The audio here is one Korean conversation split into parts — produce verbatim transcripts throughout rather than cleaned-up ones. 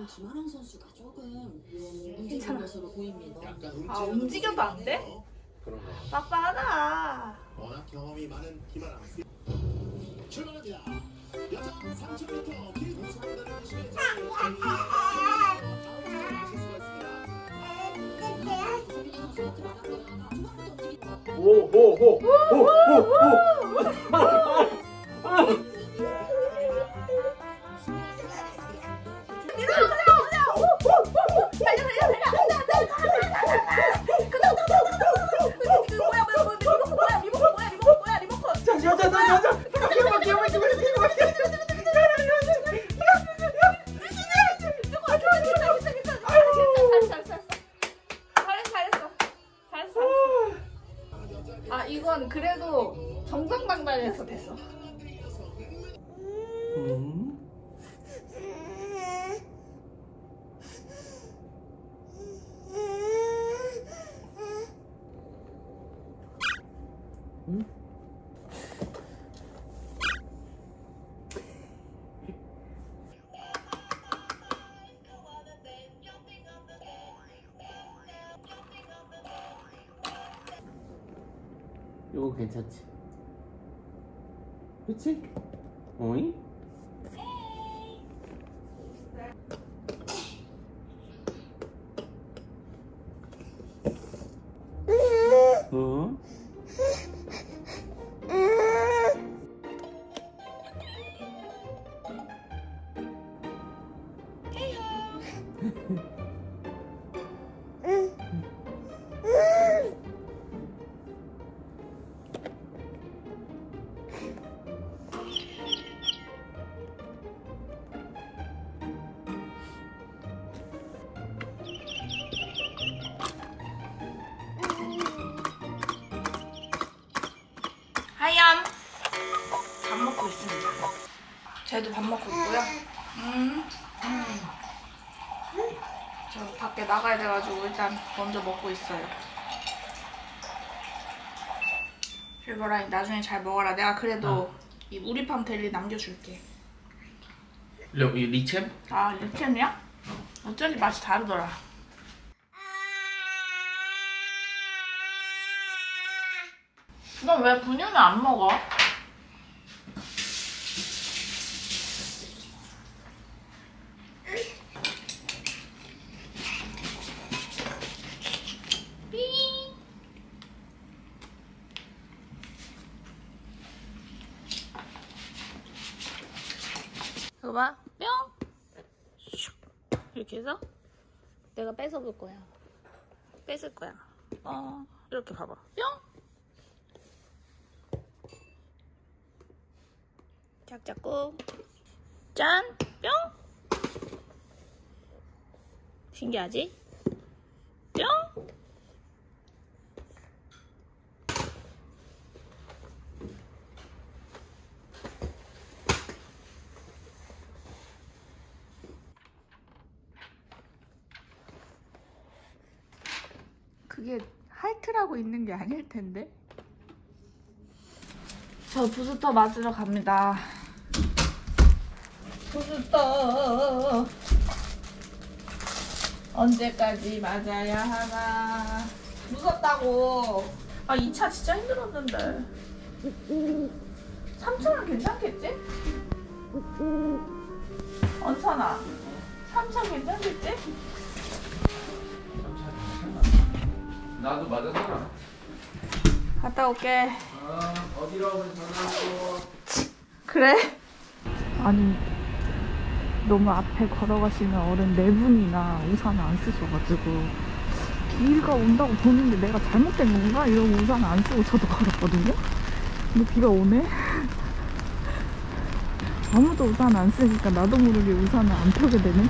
지금 김아랑 선수가 조금 움직이는 것으로 보입니다. 아, 움직여도 안 돼? 그런 거. 빡빡하다. 워낙 경험이 많은 김아랑. 출발합니다. 여자 삼천 미터 길 우승을 달리시는 오호호호호호호. 아, 이건 그래도 정정당당해서 됐어. 음. 음? 이거 괜찮지? 그치? 어이? 어? 하얀 밥 먹고 있습니다. 쟤도 밥 먹고 있고요. 음, 음. 저 밖에 나가야 돼가지고 일단 먼저 먹고 있어요. 실버라인 나중에 잘 먹어라. 내가 그래도 어. 이 우리팜 델리 남겨줄게. 이 리챔? 아, 리챔이야? 어쩐지 맛이 다르더라. 넌 왜 분유는 안 먹어? 삥. 이거 봐. 뿅. 이렇게 해서 내가 뺏어볼 거야. 뺏을 거야. 어, 이렇게 봐봐. 뿅. 짝 잡고 짠! 뿅! 신기하지? 뿅! 그게 하이트라고 있는 게 아닐 텐데. 저 부스터 맞으러 갑니다. 부스터 언제까지 맞아야 하나. 무섭다고. 아, 이 차 진짜 힘들었는데. 삼천 원 괜찮겠지? 언선아, 삼천 괜찮겠지? 나도 맞았잖아. 갔다 올게. 아, 어디로 전화하고. 그래? 아니, 너무 앞에 걸어가시는 어른 네 분이나 우산을 안 쓰셔가지고 비가 온다고 보는데 내가 잘못된 건가? 이러고 우산을 안 쓰고 저도 걸었거든요? 근데 비가 오네? 아무도 우산 안 쓰니까 나도 모르게 우산을 안 펴게 되네?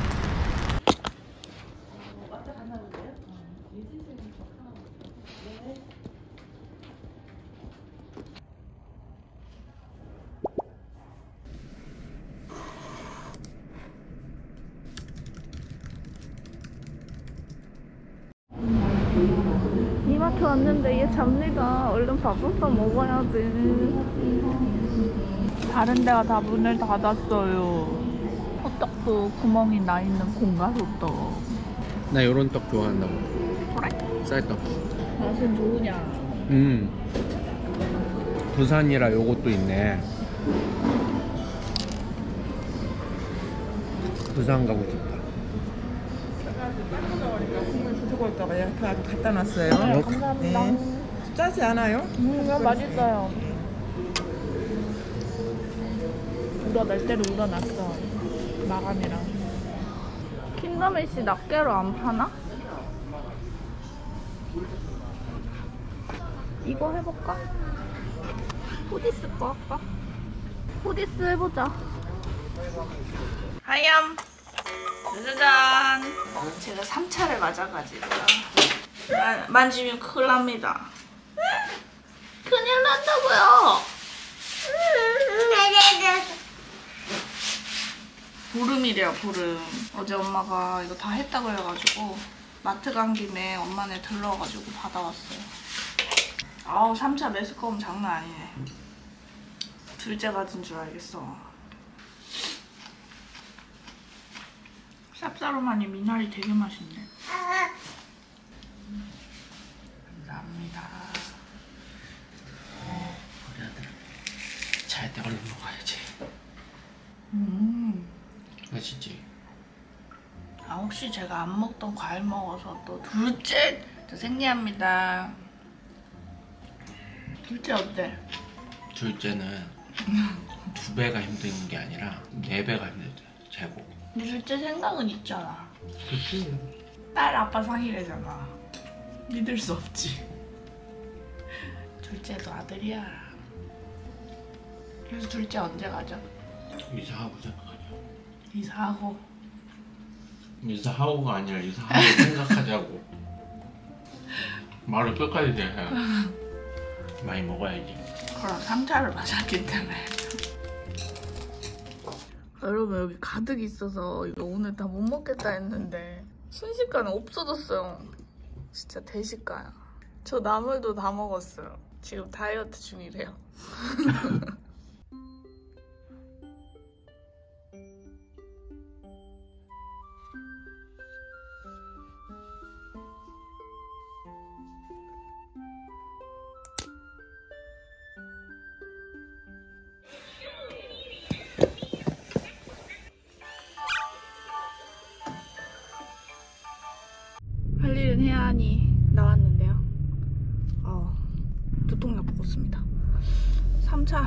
이마트 왔는데 얘 잡니다. 얼른 밥부터 먹어야지. 다른 데가 다 문을 닫았어요. 호떡도 구멍이 나 있는 공가호떡. 나 요런 떡 좋아한다고. 그래? 쌀떡. 맛은 좋으냐? 음. 부산이라 요것도 있네. 부산 가고 싶다. 국물 부족할까봐 이렇게 갖다 놨어요. 네, 감사합니다. 네. 짜지 않아요? 음, 맛있어요. 우러날 대로 우러났어. 마감이랑. 킹덤일씨 낱개로 안 파나? 이거 해볼까? 호디스 거 할까? 호디스 해보자. 하얌! 짜자잔! 제가 삼 차를 맞아가지고 만, 만지면 큰일 납니다. 큰일 난다고요! 보름이래요, 보름. 어제 엄마가 이거 다 했다고 해가지고 마트 간 김에 엄마네 들러가지고 받아왔어요. 아우, 삼 차 매스컴 장난 아니네. 둘째 가진 줄 알겠어. 쌉싸름하니 미나리 되게 맛있네. 감사합니다. 우리 아들 잘 때 얼른 먹어야지. 음. 맛있지? 아, 혹시 제가 안 먹던 과일 먹어서 또 둘째 저 생리합니다. 둘째 어때? 둘째는 두 배가 힘든 게 아니라 네 배가 힘들대. 최고. 둘째 생각은 있잖아. 그치? 딸 아빠 상이래잖아. 믿을 수 없지. 둘째도 아들이야. 그래서 둘째 언제 가죠? 이사하고 생각하냐? 이사하고. 이사하고가 아니라 이사하고 생각하자고. 말을 끝까지 해야 많이 먹어야지. 그럼 삼 차를 마셨기 때문에. 여러분, 여기 가득 있어서 이거 오늘 다 못 먹겠다 했는데 순식간에 없어졌어요. 진짜 대식가야. 저 나물도 다 먹었어요. 지금 다이어트 중이래요. 할 일은 해야 하니 나왔는데요. 어, 두통약 먹었습니다. 삼 차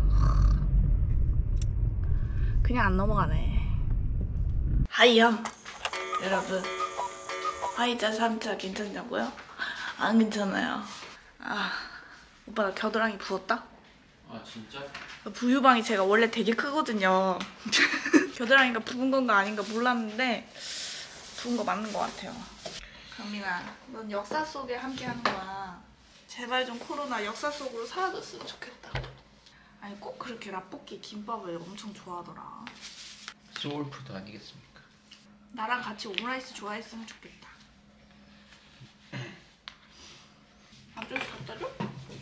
그냥 안 넘어가네. 하이염 여러분, 화이자 삼 차 괜찮냐고요? 안 괜찮아요. 아, 오빠 나 겨드랑이 부었다? 아 진짜? 부유방이 제가 원래 되게 크거든요. 겨드랑이가 부은 건가 아닌가 몰랐는데 부은 거 맞는 것 같아요. 강민아, 넌 역사 속에 함께 하는 거야. 제발 좀 코로나 역사 속으로 사라졌으면 좋겠다. 아니, 꼭 그렇게 라볶이 김밥을 엄청 좋아하더라. 소울푸드 아니겠습니까? 나랑 같이 오므라이스 좋아했으면 좋겠다. 앞쪽에 갖다 줘?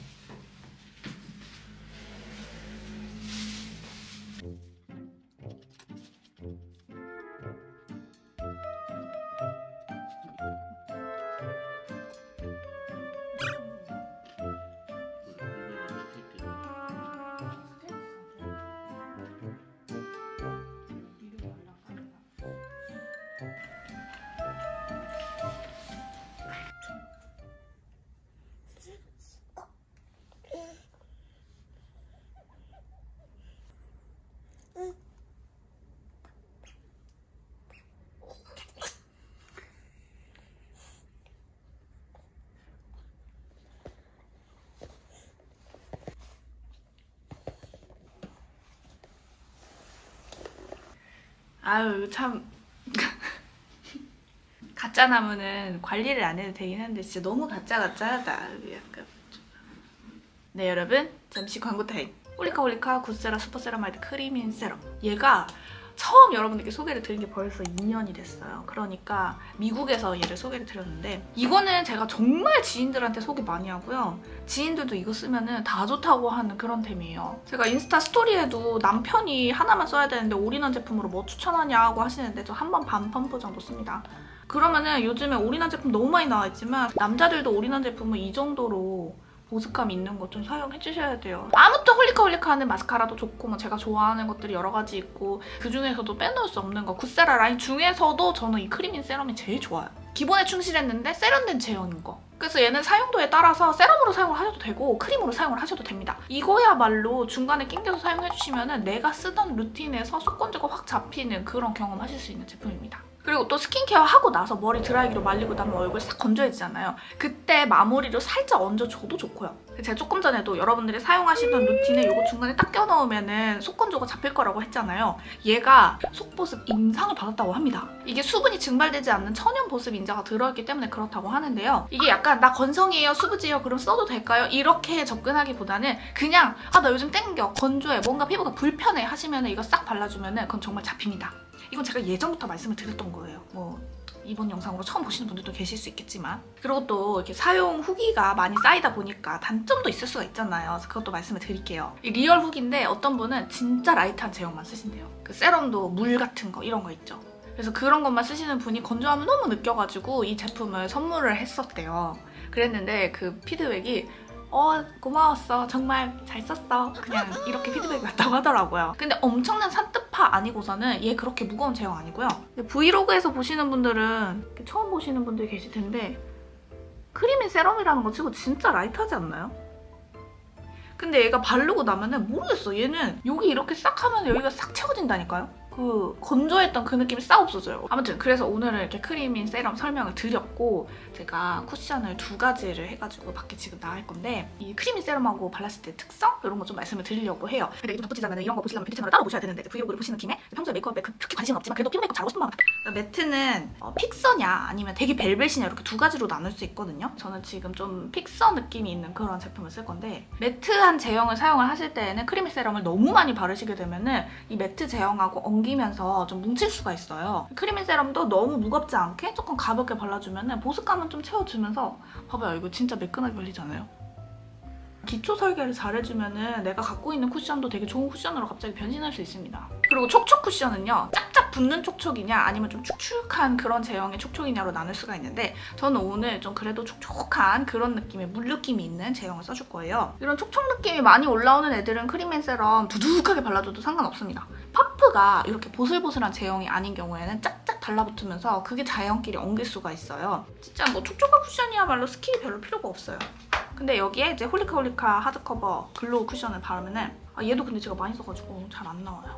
아유, 이거 참 가짜 나무는 관리를 안 해도 되긴 한데 진짜 너무 가짜 가짜하다. 약간 좀. 네 여러분, 잠시 광고 타임. 올리카 올리카 굿세라 슈퍼세라마이드 크리민 세럼. 얘가 처음 여러분들께 소개를 드린 게 벌써 이 년이 됐어요. 그러니까 미국에서 얘를 소개를 드렸는데 이거는 제가 정말 지인들한테 소개 많이 하고요. 지인들도 이거 쓰면은 다 좋다고 하는 그런 템이에요. 제가 인스타 스토리에도 남편이 하나만 써야 되는데 올인원 제품으로 뭐 추천하냐고 하시는데 저 한 번 반 펌프 정도 씁니다. 그러면은 요즘에 올인원 제품 너무 많이 나와 있지만 남자들도 올인원 제품은 이 정도로 보습감 있는 거 좀 사용해주셔야 돼요. 아무튼 홀리카 홀리카 하는 마스카라도 좋고 뭐 제가 좋아하는 것들이 여러 가지 있고 그중에서도 빼놓을 수 없는 거 구세라 라인 중에서도 저는 이 크림인 세럼이 제일 좋아요. 기본에 충실했는데 세련된 제형인 거. 그래서 얘는 사용도에 따라서 세럼으로 사용을 하셔도 되고 크림으로 사용을 하셔도 됩니다. 이거야말로 중간에 낑겨서 사용해주시면 내가 쓰던 루틴에서 속건조가 확 잡히는 그런 경험 하실 수 있는 제품입니다. 그리고 또 스킨케어 하고 나서 머리 드라이기로 말리고 나면 얼굴 싹 건조해지잖아요. 그때 마무리로 살짝 얹어줘도 좋고요. 제가 조금 전에도 여러분들이 사용하시던 루틴에 이거 중간에 딱 껴넣으면 속건조가 잡힐 거라고 했잖아요. 얘가 속보습 인상을 받았다고 합니다. 이게 수분이 증발되지 않는 천연 보습 인자가 들어있기 때문에 그렇다고 하는데요. 이게 약간 나 건성이에요, 수부지예요, 그럼 써도 될까요? 이렇게 접근하기보다는 그냥 아 나 요즘 땡겨, 건조해, 뭔가 피부가 불편해 하시면 이거 싹 발라주면 그건 정말 잡힙니다. 이건 제가 예전부터 말씀을 드렸던 거예요. 뭐 이번 영상으로 처음 보시는 분들도 계실 수 있겠지만 그리고 또 이렇게 사용 후기가 많이 쌓이다 보니까 단점도 있을 수가 있잖아요. 그래서 그것도 말씀을 드릴게요. 리얼 후기인데 어떤 분은 진짜 라이트한 제형만 쓰신대요. 그 세럼도 물 같은 거 이런 거 있죠. 그래서 그런 것만 쓰시는 분이 건조함을 너무 느껴가지고 이 제품을 선물을 했었대요. 그랬는데 그 피드백이 어 고마웠어, 정말 잘 썼어, 그냥 이렇게 피드백이 왔다고 하더라고요. 근데 엄청난 산뜻파 아니고서는 얘 그렇게 무거운 제형 아니고요. 브이로그에서 보시는 분들은 처음 보시는 분들이 계실 텐데 크림인 세럼이라는 거 치고 진짜 라이트하지 않나요? 근데 얘가 바르고 나면은 모르겠어. 얘는 여기 이렇게 싹 하면 여기가 싹 채워진다니까요? 그 건조했던 그 느낌이 싹 없어져요. 아무튼 그래서 오늘은 이렇게 크림인 세럼 설명을 드렸고 제가 쿠션을 두 가지를 해가지고 밖에 지금 나갈 건데 이 크림인 세럼하고 발랐을 때 특성? 이런 거 좀 말씀을 드리려고 해요. 근데 이거 바쁘지않으면 이런 거 보시려면 뷰티 채널을 따로 보셔야 되는데 브이로그를 보시는 김에 평소에 메이크업에 그렇게 관심은 없지만 그래도 피부 메이크업 잘하고 싶은 마음. 매트는 어, 픽서냐 아니면 되게 벨벳이냐 이렇게 두 가지로 나눌 수 있거든요. 저는 지금 좀 픽서 느낌이 있는 그런 제품을 쓸 건데 매트한 제형을 사용을 하실 때에는 크림인 세럼을 너무 많이 바르시게 되면은 이 매트 제형하고 엉기면서 좀 뭉칠 수가 있어요. 크림인 세럼도 너무 무겁지 않게 조금 가볍게 발라주면 보습감은 좀 채워주면서 봐봐요. 이거 진짜 매끈하게 발리잖아요. 기초 설계를 잘해주면 내가 갖고 있는 쿠션도 되게 좋은 쿠션으로 갑자기 변신할 수 있습니다. 그리고 촉촉 쿠션은요. 짝짝 붙는 촉촉이냐 아니면 좀 축축한 그런 제형의 촉촉이냐로 나눌 수가 있는데 저는 오늘 좀 그래도 촉촉한 그런 느낌의 물 느낌이 있는 제형을 써줄 거예요. 이런 촉촉 느낌이 많이 올라오는 애들은 크림앤 세럼 두둑하게 발라줘도 상관없습니다. 퍼프가 이렇게 보슬보슬한 제형이 아닌 경우에는 짝짝 달라붙으면서 그게 자연끼리 엉길 수가 있어요. 진짜 뭐 촉촉한 쿠션이야말로 스킬이 별로 필요가 없어요. 근데 여기에 이제 홀리카 홀리카 하드커버 글로우 쿠션을 바르면은 아, 얘도 근데 제가 많이 써가지고 잘 안 나와요.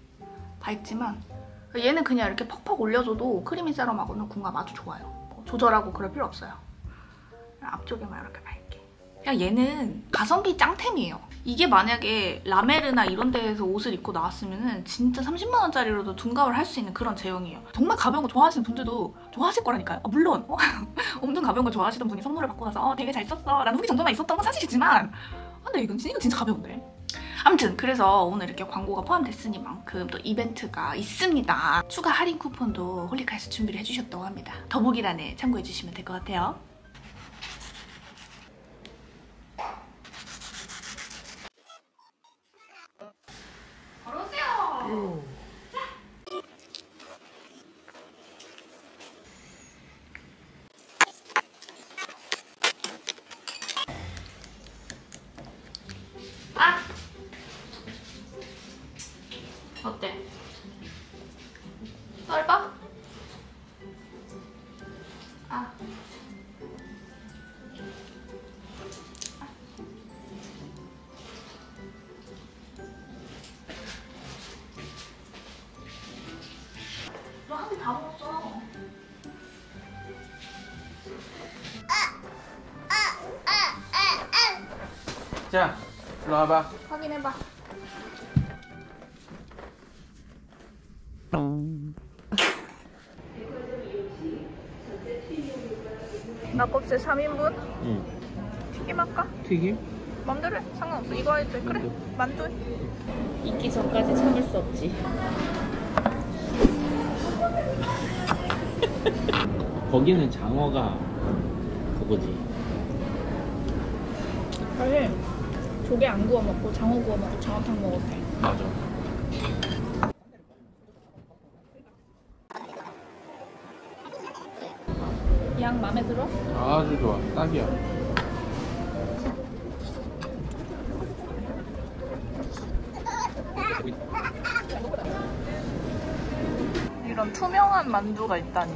밝지만 얘는 그냥 이렇게 퍽퍽 올려줘도 크림인 세럼하고는 궁합 아주 좋아요. 뭐 조절하고 그럴 필요 없어요. 앞쪽에만 이렇게 밝게. 그냥 얘는 가성비 짱템이에요. 이게 만약에 라메르나 이런 데에서 옷을 입고 나왔으면 진짜 삼십만 원짜리로도 둔갑을 할 수 있는 그런 제형이에요. 정말 가벼운 거 좋아하시는 분들도 좋아하실 거라니까요. 아, 물론 어? 엄청 가벼운 거 좋아하시던 분이 선물을 받고 나서 어, 되게 잘 썼어 라는 후기 정도만 있었던 건 사실이지만 아, 근데 이건, 이건 진짜 가벼운데. 아무튼 그래서 오늘 이렇게 광고가 포함됐으니만큼 또 이벤트가 있습니다. 추가 할인 쿠폰도 홀리카에서 준비를 해주셨다고 합니다. 더보기란에 참고해주시면 될 것 같아요. 걸어오세요. 아! 어때? 썰봐? 아. 너 한 개 다 먹었어. 자, 일로 와봐. 확인해봐. 낙곱새 삼 인분? 응. 튀김 할까? 튀김? 맘대로 해. 상관없어. 이거 해도 돼. 그래. 만두 해. 익기 전까지 참을 수 없지. 거기는 장어가 그거지. 사실 조개 안 구워 먹고 장어 구워 먹고 장어탕 먹어도 돼. 맞아. 양 마음에 들어? 아주 좋아. 딱이야. 이런 투명한 만두가 있다니.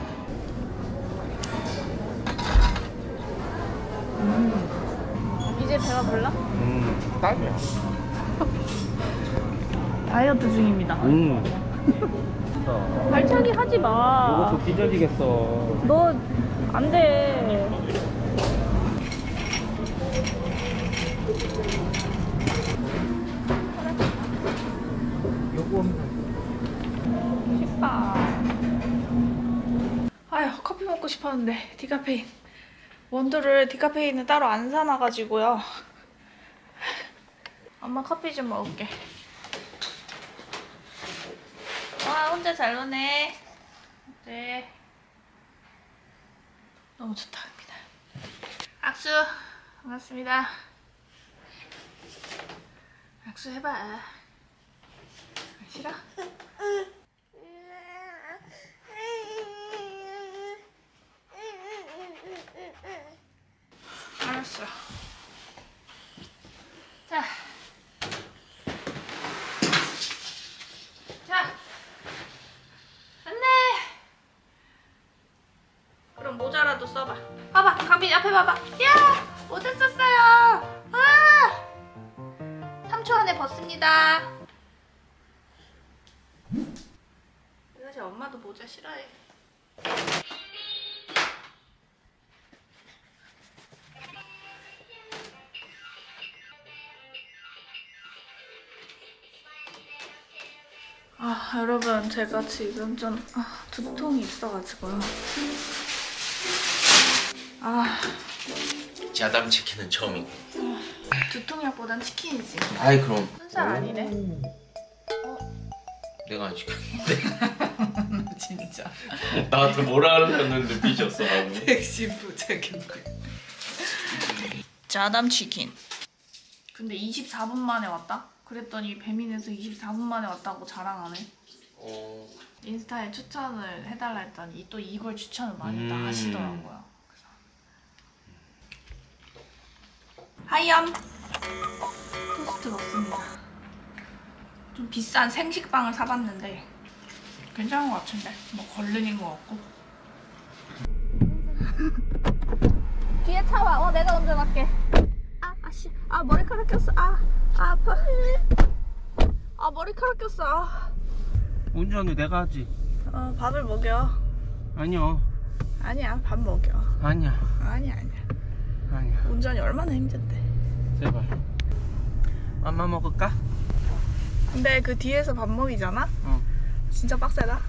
음. 이제 배가 불러? 음, 딱이야. 다이어트 중입니다. 음. 발차기 하지 마. 이것도 찢어지겠어. 너 안 돼. 요거 싶다. 아휴, 커피 먹고 싶었는데 디카페인. 원두를 디카페인을 따로 안 사놔가지고요. 엄마 커피 좀 먹을게. 와, 혼자 잘 노네. 네. 너무 좋다, 갑니다. 악수. 반갑습니다. 악수 해봐. 싫어? 알았어. 자. 자. 안돼. 그럼 모자라도 써봐. 봐봐, 강빈이 앞에 봐봐. 야! 모자 썼어요. 아! 삼 초 안에 벗습니다. 사실 엄마도 모자 싫어해. 아, 여러분, 제가 지금 좀 아, 두통이 있어가지고요. 아, 자담 치킨은 처음이고. 두통약보단 치킨이지. 아이 그럼. 순살 아니네. 내가 안 시켰는데. 진짜. 나한테 뭐라 하려는데 삐졌어. 택시 부착인 거. 자담 치킨. 근데 이십사 분 만에 왔다? 그랬더니 배민에서 이십사 분 만에 왔다고 자랑하네. 어. 인스타에 추천을 해달라 했더니 또 이걸 추천을 많이 음. 다 하시더라고요. 그래서. 하이엄! 토스트 먹습니다. 좀 비싼 생식빵을 사봤는데 괜찮은 것 같은데? 뭐 걸르는 것 같고. 뒤에 차 와. 어, 내가 운전할게. 아, 아씨. 아, 머리카락 꼈어. 아, 아 아파. 아, 머리카락 꼈어. 아. 운전은 내가 하지. 어, 밥을 먹여. 아니요. 아니야, 밥 먹여. 아니야. 아니야, 아니야. 아니야. 운전이 얼마나 힘든데. 제발. 맘마 먹을까? 근데 그 뒤에서 밥 먹이잖아? 어. 진짜 빡세다.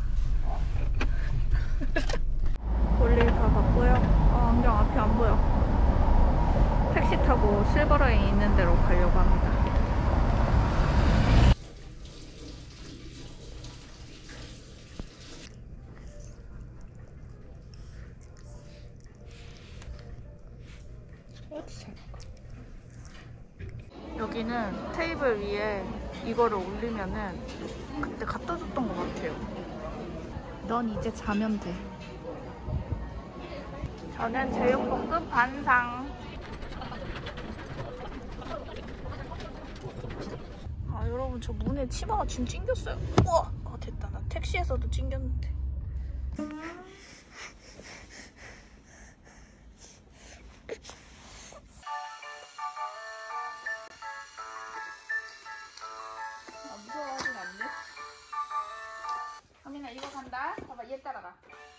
볼일 다 봤고요. 어, 안경 앞이 안 보여. 택시 타고 실버라인 있는 데로 가려고 합니다. 여기는 테이블 위에 이거를 올리면은 그때 갖다 줬던 것 같아요. 넌 이제 자면 돼. 저는 제육볶음 반상. 아, 여러분, 저 문에 치마가 지금 찡겼어요. 우와! 아, 됐다. 나 택시에서도 찡겼는데. 아, 무서워하진 않네. 하민아, 이거 간다. 봐봐, 얘 따라가.